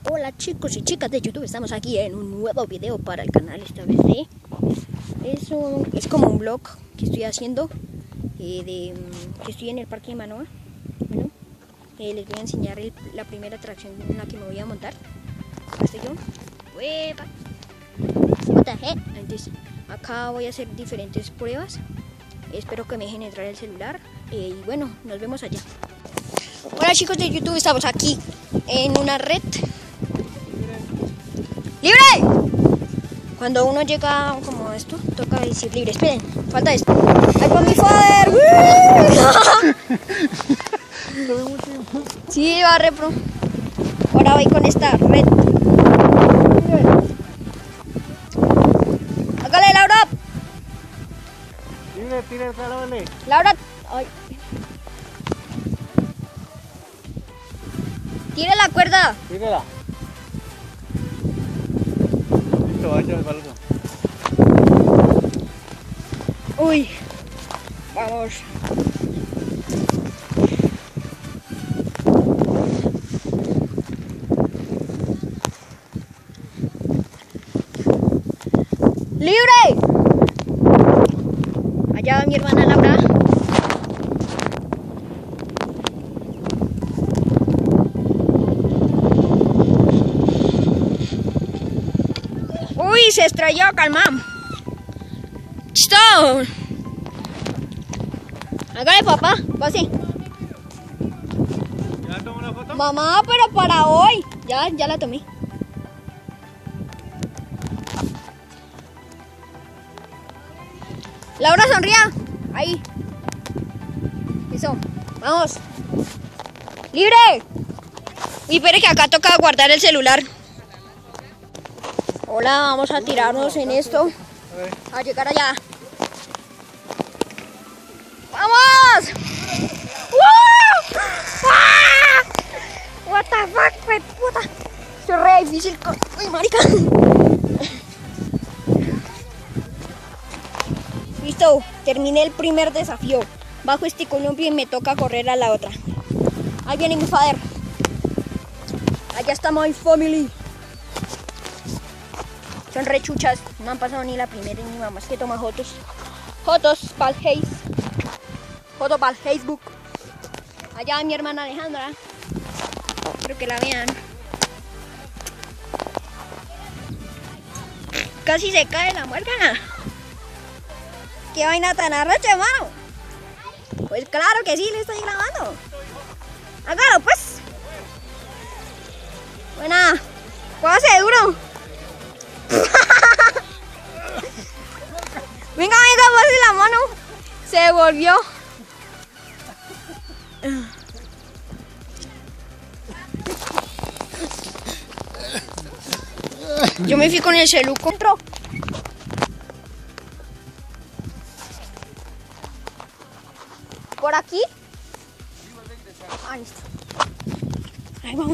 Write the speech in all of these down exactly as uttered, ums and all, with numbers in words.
Hola chicos y chicas de YouTube, estamos aquí en un nuevo video para el canal esta vez de... Es, un, es como un vlog que estoy haciendo, eh, de, que estoy en el Parque de Manoa. Bueno, eh, les voy a enseñar el, la primera atracción en la que me voy a montar. Acá estoy yo. ¡Uepa! What the heck? Entonces, acá voy a hacer diferentes pruebas. Espero que me dejen entrar el celular. Eh, y bueno, nos vemos allá. Hola chicos de YouTube, estamos aquí en una red. ¡Libre! Cuando uno llega como esto, toca decir libre. Esperen, falta esto. ¡Ay, por mi father! Sí, va repro. Ahora voy con esta red. ¡Hágale, Laura! Tire, tire, tire, Laura, ay. Tire la cuerda. tírela. Listo, vaya el balón. Uy, vamos. ¡Libre! Allá va mi hermana Laura. Uy, se estrelló, calma. ¡Stop! Hágale, papá, va así. ¿Ya tomó una foto? Mamá, pero para hoy. Ya, ya la tomé. Laura, sonría. Ahí. Eso. Vamos. ¡Libre! Uy, espere que acá toca guardar el celular. Hola, vamos a tirarnos en esto. A llegar allá. ¡Vamos! ¡Wow! ¡Ah! What the fuck, fue puta. Esto es re difícil. Uy, marica. Listo, terminé el primer desafío. Bajo este columpio y me toca correr a la otra. Ahí viene mi father. Allá está my family. Son rechuchas, no han pasado ni la primera y mi mamá es que toma fotos. Fotos para el Face. Fotos para el Facebook. Allá va mi hermana Alejandra. Espero que la vean. Casi se cae la muérgana. ¿Qué vaina tan arrecha, hermano? Pues claro que sí, le estoy grabando. Hágalo pues. Buena. Póngase duro. Venga, venga, pase la mano. Se volvió. Yo me fui con el celuco. Entró. ¿Por aquí? Ahí está. Ahí vamos.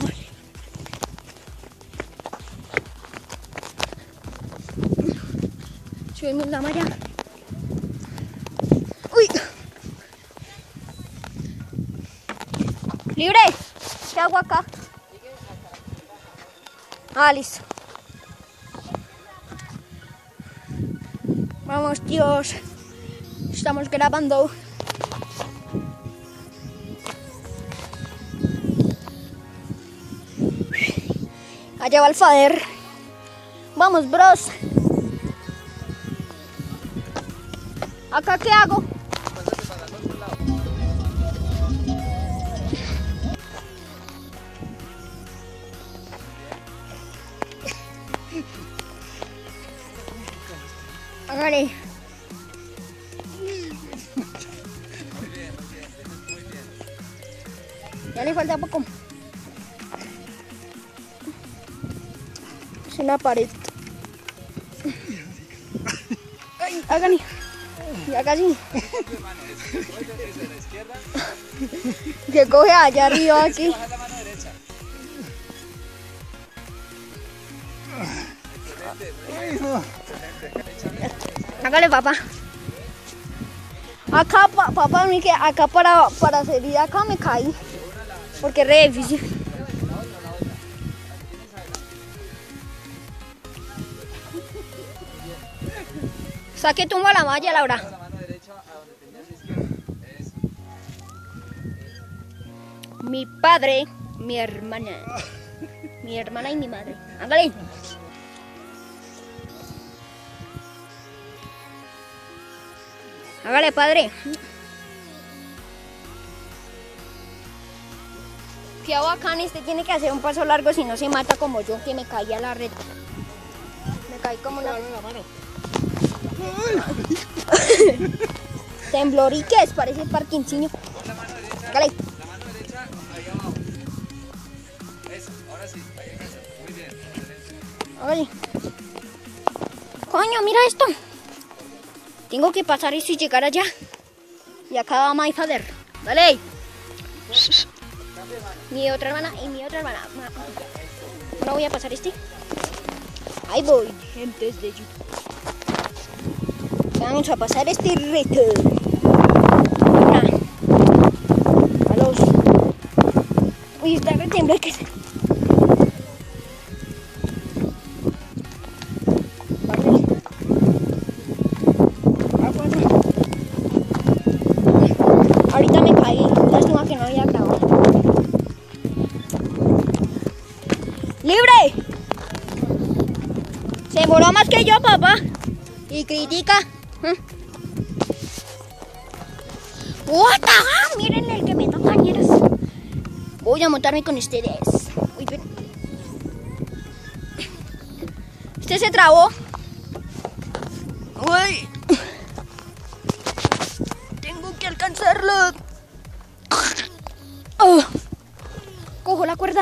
Subimos la malla. ¡Uy! ¡Libre! ¿Qué hago acá? Ah, listo. Vamos, tíos. Estamos grabando. Allá va el father. Vamos, bros. ¿Acá qué hago? Hágale. Ya le falta poco. Es una pared. Ay, hágale. Ya casi. Que coge allá arriba aquí. Hágale, papá. Acá, pa, papá, mí que acá para, para salir acá me caí. Porque es re difícil. Saque tumba la malla, Laura. La mano derecha a donde tenías izquierda. Eso. Mi padre, mi hermana. Mi hermana y mi madre. Ándale. Hágale, padre. Qué bacán, este tiene que hacer un paso largo si no se mata como yo, que me caí a la red. Me caí como una... Dale la mano. Tembloriques, parece parquincinho. Pon la mano derecha. Hágale. La mano derecha ahí abajo. Eso, ahora sí. Ahí, eso. Muy bien. Excelente. Hágale. Coño, mira esto. Tengo que pasar esto y llegar allá. Y acá va my father. Dale. Mi otra hermana y mi otra hermana. Ahora voy a pasar este. Ahí voy, gentes de YouTube. Vamos a pasar este reto. Ahora. A los... Uy, está re tembleque. Ahorita me caí, lástima que no había grabado. ¡Libre! Se voló más que yo, papá. Y critica. What the hell? Miren el que me da cañeras. Voy a montarme con ustedes. Uy, ven. Este se trabó. Uy. Tengo que alcanzarlo. Oh. Cojo la cuerda.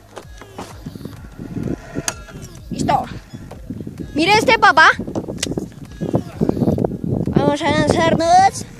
Listo. Mire este, papá. Vamos a lanzarnos.